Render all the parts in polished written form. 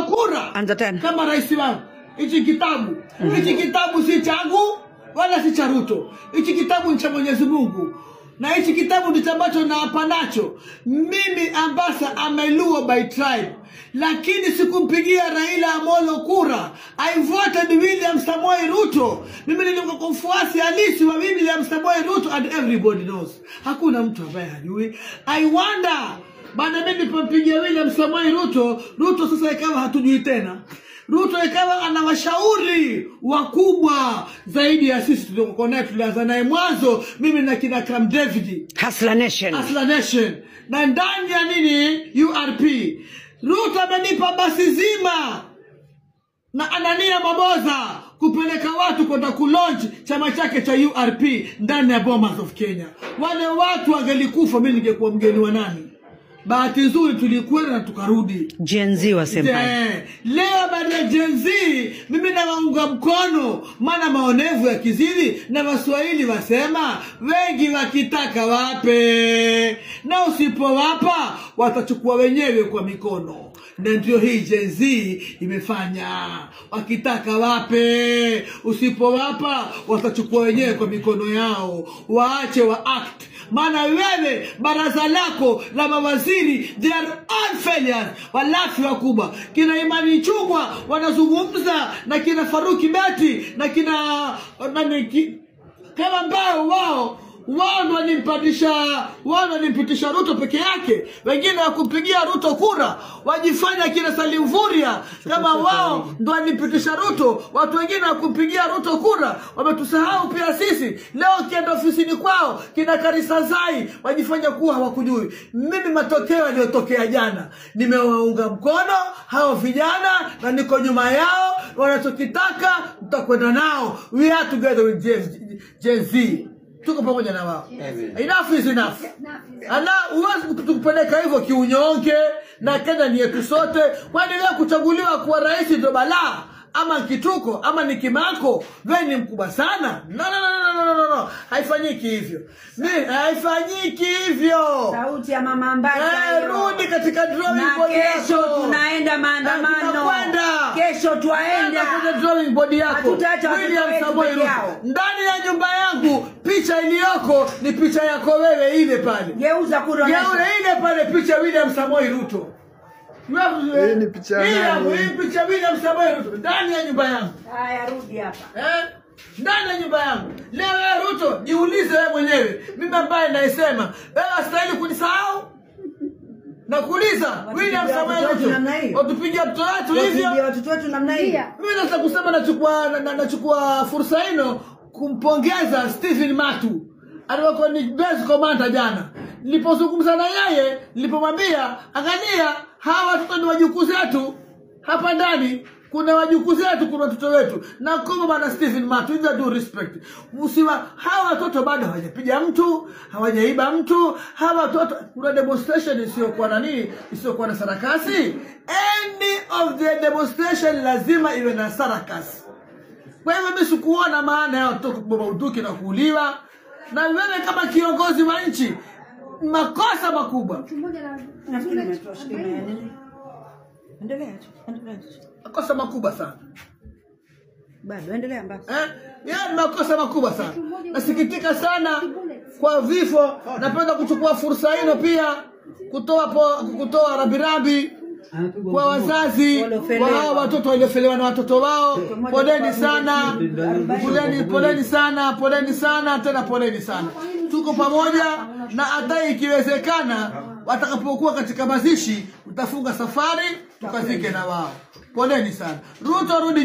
kura kama rais wangu. Hichi kitabu si changu wala si cha Ruto. Hichi kitabu ni cha Mwenyezi Mungu. Na hichi kitabu ndicho ambacho naapa nacho. Mimi Ambassa Ameluo by tribe. Lakini sikumpigia Raila Amolo kura. I voted William Samoei Ruto. Mimi nilikuwa mfuasi halisi wa William Samoei Ruto and everybody knows. Hakuna mtu ambaye hajui. I wonder, baada mimi nilipompigia William Samoei Ruto sasa ikawa hatujui tena. Ruto ikawa ana washauri wakubwa zaidi ya sisi tuliokuwa naye, tulianza naye mwanzo, mimi na kina Cam David, Hustler Nation. Na ndani ya nini URP. Ruto amenipa basi zima na Anania Maboza kupeleka watu kwenda kulaunch chama chake cha URP ndani ya Bomas of Kenya. Wale watu wangelikufa, mimi ningekuwa mgeni wa nani? Bahati nzuri tulikwenda na tukarudi. Gen Z wasemaje? Leo baada ya Gen Z mimi nawaunga mkono, maana maonevu ya kizidi na Waswahili wasema wengi wakitaka wape, na usipowapa watachukua wenyewe kwa mikono. Na ndio hii Gen Z imefanya. Wakitaka wape, usipowapa watachukua wenyewe kwa mikono yao. Waache wa act. Maana wewe baraza lako la mawaziri they are all failures, walafi wakubwa. Kina Imani Chungwa wanazungumza na kina Faruki Beti na kina kama ambao wao ndo walimpitisha Ruto peke yake. Wengine wakumpigia Ruto kura wajifanya kina Salim Vuria kama wao ndo walimpitisha Ruto. Watu wengine wakumpigia Ruto kura wametusahau pia sisi. Leo kienda ofisini kwao kina Karisa Zai wajifanya kuwa hawakujui. Mimi matokeo yaliyotokea jana nimewaunga mkono hao vijana na niko nyuma yao. Wanachokitaka tutakwenda nao. We are together with Gen Z. Tuko pamoja na wao. Enough is enough. Ana uwezi kutupeleka hivyo kiunyonge, na Kenya ni yetu sote. Kwani wewe kuchaguliwa kuwa rais ndio balaa ama kituko ama ni kimako? Wewe ni mkubwa sana. No. Haifanyiki hivyo. Haifanyiki hivyo. Sauti ya Mama Ambassa. Rudi katika drawing board yako. Kesho tunaenda maandamano. Kesho tuaenda kwenye drawing board yako. William Samoei Ruto. Ndani ya nyumba yangu picha iliyoko ni picha yako wewe ile pale. Geuza kuonesha. Geuza ile pale picha William Samoei Ruto. Hii ni picha yangu. Hii picha William Samoei Ruto ndani ya nyumba yangu. Haya rudi hapa. Ndani ya nyumba yangu. Leo wewe Ruto jiulize wewe mwenyewe. Mimi ambaye naisema, wewe unastahili kunisahau? Nakuuliza William Samoei Ruto. Watupigia mtoto wetu hivyo? Watupigia watoto wetu namna hii. Mimi nataka kusema nachukua fursa hino kumpongeza Stephen Matu. Alikuwa ni best commander jana. Nilipozungumza na yeye, nilipomwambia angalia hawa watoto ni wajukuu zetu. Hapa ndani kuna wajukuu zetu, kuna watoto wetu. Na kwa bwana Stephen Matu, with due respect, hawa watoto bado hawajapiga mtu, hawajaiba mtu. Hawa watoto kuna demonstration isiyokuwa na sarakasi. Any of the demonstration lazima iwe na sarakasi. Kwa hivyo mimi sikuona maana ya watoto kubeba uduki na kuuliwa. Na wewe kama kiongozi wa nchi, makosa makubwa. Nafikiri umetosha. Endelea. Makosa makubwa sana. Bado endelea basi. Makosa makubwa sana. Nasikitika sana kwa vifo. Napenda kuchukua fursa hino pia kutoa rambirambi kwa wazazi wa hao watoto waliofelewa na watoto wao. Poleni sana. Poleni sana tena poleni sana. Tuko pamoja, na hata ikiwezekana watakapokuwa katika mazishi utafunga safari tukazike na wao. Poleni sana. Ruto rudi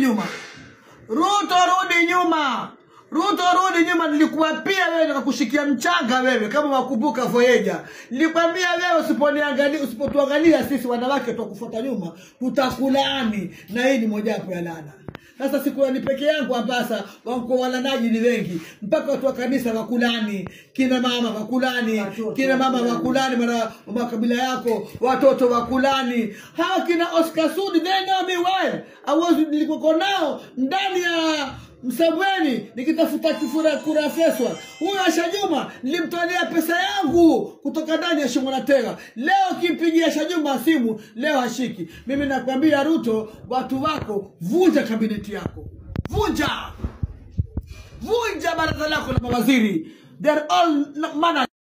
nyuma. Nilikuwa pia wewe nikakushikia mchanga wewe kama wakumbuka Voyager. Nilikwambia wewe usipotuangalia sisi wanawake tukufuata nyuma tutakulaani, na hii ni moja hapo ya laana. Sasa sikulani peke yangu Ambassa, wako walanaji ni wengi. Mpaka watu wa kanisa wakulani, kina mama wakulani, mara makabila yako, watoto wakulani. Hawa kina Oscar Sudi, they know me well. Nilikuwa nao ndani ya Msabweni nikitafuta kura Faisal. Huyo Asha Juma nilimtolea pesa yangu kutoka ndani ya Shimo la Tega. Leo kimpigia Asha Juma simu, leo hashiki. Mimi nakwambia Ruto, watu wako, vunja kabineti yako. Vunja baraza lako la mawaziri. They're all